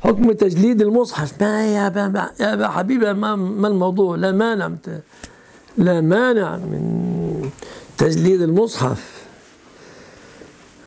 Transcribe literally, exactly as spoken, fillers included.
حكم تجليد المصحف. ما يا با يا با حبيبي، ما, ما الموضوع؟ لا مانع لا مانع من تجليد المصحف.